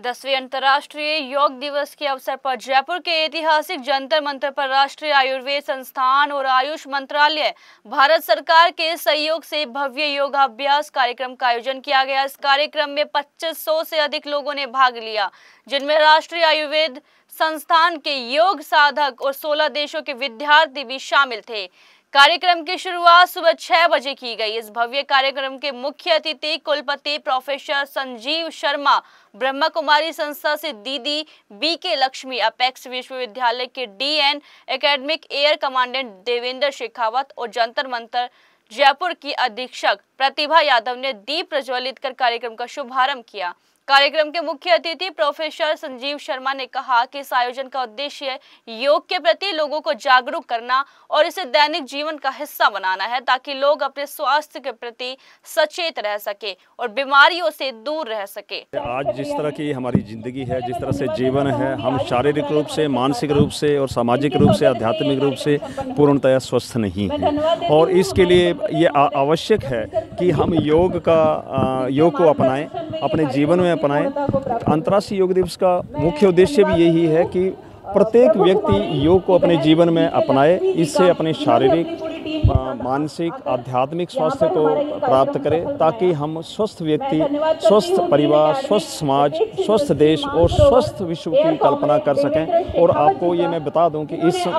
10वें अंतर्राष्ट्रीय योग दिवस के अवसर पर जयपुर के ऐतिहासिक जंतर मंतर पर राष्ट्रीय आयुर्वेद संस्थान और आयुष मंत्रालय भारत सरकार के सहयोग से भव्य योगाभ्यास कार्यक्रम का आयोजन किया गया। इस कार्यक्रम में 2500 से अधिक लोगों ने भाग लिया, जिनमें राष्ट्रीय आयुर्वेद संस्थान के योग साधक और 16 देशों के विद्यार्थी भी शामिल थे। कार्यक्रम की शुरुआत सुबह 6 बजे की गई। इस भव्य कार्यक्रम के मुख्य अतिथि कुलपति प्रोफेसर संजीव शर्मा, ब्रह्मा कुमारी संस्था से दीदी बीके लक्ष्मी, अपेक्स विश्वविद्यालय के dean academic air commandant Devendra Shekhawat और जंतर मंतर जयपुर की अधीक्षक प्रतिभा यादव ने दीप प्रज्वलित कर कार्यक्रम का शुभारंभ किया। कार्यक्रम के मुख्य अतिथि प्रोफेसर संजीव शर्मा ने कहा कि इस आयोजन का उद्देश्य योग के प्रति लोगों को जागरूक करना और इसे दैनिक जीवन का हिस्सा बनाना है, ताकि लोग अपने स्वास्थ्य के प्रति सचेत रह सके और बीमारियों से दूर रह सके। आज जिस तरह की हमारी जिंदगी है, जिस तरह से जीवन है, हम शारीरिक रूप से, मानसिक रूप से और सामाजिक रूप से, आध्यात्मिक रूप से पूर्णतः स्वस्थ नहीं हैं और इसके लिए ये आवश्यक है कि हम योग को अपनाएं, अपने जीवन में अपनाएं। अंतर्राष्ट्रीय योग दिवस का मुख्य उद्देश्य भी यही है कि प्रत्येक व्यक्ति योग को अपने जीवन में अपनाए, इससे अपने शारीरिक, मानसिक, आध्यात्मिक स्वास्थ्य को प्राप्त करें, ताकि हम स्वस्थ व्यक्ति, स्वस्थ परिवार, स्वस्थ समाज, स्वस्थ देश और स्वस्थ विश्व की कल्पना कर सकें। और आपको ये मैं बता दूं कि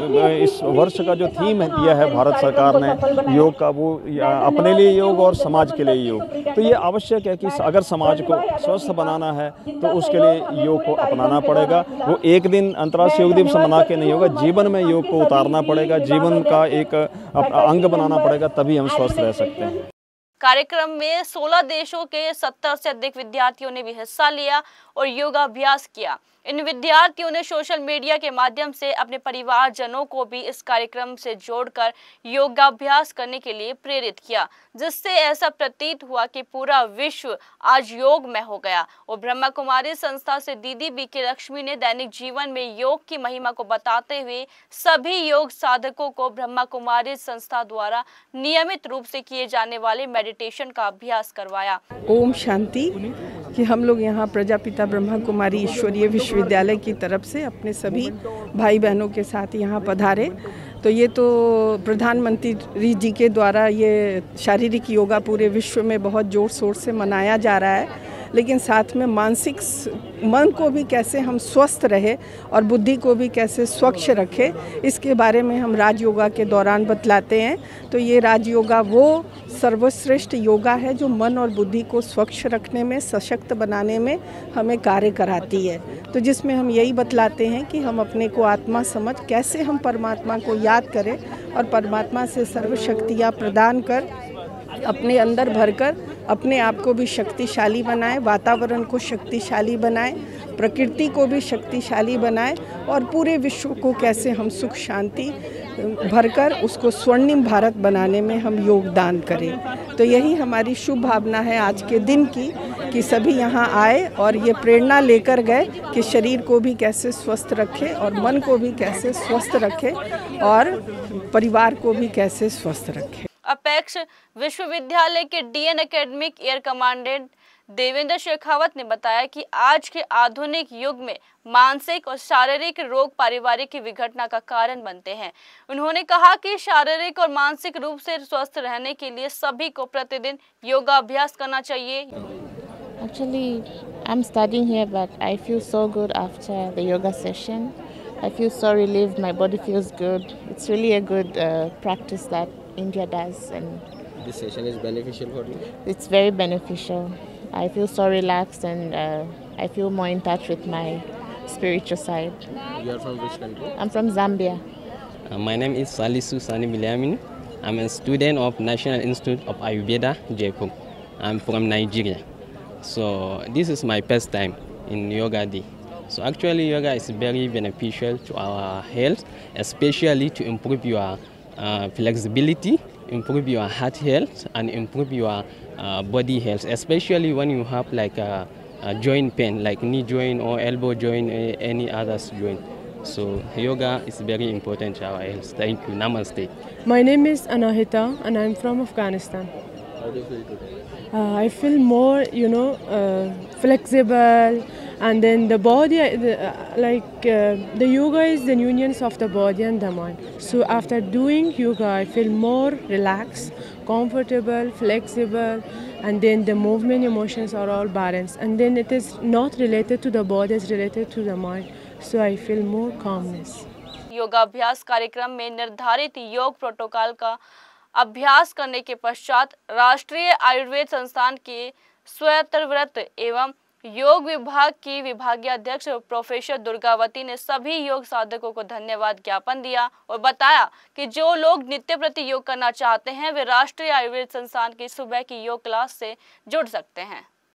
इस वर्ष का जो थीम दिया है भारत सरकार ने योग का, वो अपने लिए योग और समाज के लिए योग। तो ये आवश्यक है कि अगर समाज को स्वस्थ बनाना है तो उसके लिए योग को अपनाना पड़ेगा। वो एक दिन अंतर्राष्ट्रीय योग दिवस मना के नहीं होगा, जीवन में योग को उतारना पड़ेगा, जीवन का एक अंग बनाना पड़ेगा, तभी हम स्वस्थ रह सकते हैं। कार्यक्रम में 16 देशों के 70 से अधिक विद्यार्थियों ने भी हिस्सा लिया और योगाभ्यास किया। इन विद्यार्थियों ने सोशल मीडिया के माध्यम से अपने परिवारजनों को भी इस कार्यक्रम से जोड़कर योगाभ्यास करने के लिए प्रेरित किया, जिससे ऐसा प्रतीत हुआ कि पूरा विश्व आज योग में हो गया। और ब्रह्मा कुमारी संस्था से दीदी बीके लक्ष्मी ने दैनिक जीवन में योग की महिमा को बताते हुए सभी योग साधकों को ब्रह्मा कुमारी संस्था द्वारा नियमित रूप से किए जाने वाले मेडिटेशन का अभ्यास करवाया। ओम शांति। कि हम लोग यहाँ प्रजापिता ब्रह्मा कुमारी ईश्वरीय विश्वविद्यालय की तरफ से अपने सभी भाई बहनों के साथ यहाँ पधारे। तो ये तो प्रधानमंत्री जी के द्वारा ये शारीरिक योगा पूरे विश्व में बहुत जोर शोर से मनाया जा रहा है, लेकिन साथ में मानसिक मन को भी कैसे हम स्वस्थ रहे और बुद्धि को भी कैसे स्वच्छ रखे, इसके बारे में हम राज योगा के दौरान बतलाते हैं। तो ये राज योगा वो सर्वश्रेष्ठ योगा है जो मन और बुद्धि को स्वच्छ रखने में, सशक्त बनाने में हमें कार्य कराती है। तो जिसमें हम यही बतलाते हैं कि हम अपने को आत्मा समझ कैसे हम परमात्मा को याद करें और परमात्मा से सर्व शक्तियाँ प्रदान कर अपने अंदर भरकर अपने आप को भी शक्तिशाली बनाएं, वातावरण को शक्तिशाली बनाएं, प्रकृति को भी शक्तिशाली बनाएं और पूरे विश्व को कैसे हम सुख शांति भरकर उसको स्वर्णिम भारत बनाने में हम योगदान करें। तो यही हमारी शुभ भावना है आज के दिन की, कि सभी यहाँ आए और ये प्रेरणा लेकर गए कि शरीर को भी कैसे स्वस्थ रखें और मन को भी कैसे स्वस्थ रखें और परिवार को भी कैसे स्वस्थ रखें। अपेक्स विश्वविद्यालय के dean academic air commandant Devendra Shekhawat ने बताया कि आज के आधुनिक युग में मानसिक और शारीरिक रोग पारिवारिक की विघटना का कारण बनते हैं। उन्होंने कहा कि शारीरिक और मानसिक रूप से स्वस्थ रहने के लिए सभी को प्रतिदिन योगाभ्यास करना चाहिए। Actually, I'm studying here, but I feel so good after the yoga session. I feel so relieved. My body feels good. It's really a good practice that India does, and this session is beneficial for you? It's very beneficial. I feel so relaxed, and I feel more in touch with my spiritual side. You are from which country? I'm from Zambia. My name is Salisu Sani Biliamin. I'm a student of National Institute of Ayurveda, Jaipur. I'm from Nigeria. So this is my first time in Yoga Day. So actually yoga is very beneficial to our health, especially to improve your flexibility, improve your heart health, and improve your body health, especially when you have like a joint pain, like knee joint or elbow joint, any others joint. So yoga is very important to our health. Thank you. Namaste. My name is Anahita and I'm from Afghanistan. How do you feel today? I feel more, flexible, and then the body, the yoga is the union of the body and the mind. So after doing yoga, I feel more relaxed, comfortable, flexible, and then the movement, emotions are all balanced. And then it is not related to the body, it's related to the mind. So I feel more calmness. योगाभ्यास कार्यक्रम में निर्धारित योग protocol का अभ्यास करने के पश्चात राष्ट्रीय आयुर्वेद संस्थान के स्वतंत्रव्रत एवं योग विभाग की विभागीय अध्यक्ष प्रोफेसर दुर्गावती ने सभी योग साधकों को धन्यवाद ज्ञापन दिया और बताया कि जो लोग नित्य प्रति योग करना चाहते हैं वे राष्ट्रीय आयुर्वेद संस्थान की सुबह की योग क्लास से जुड़ सकते हैं।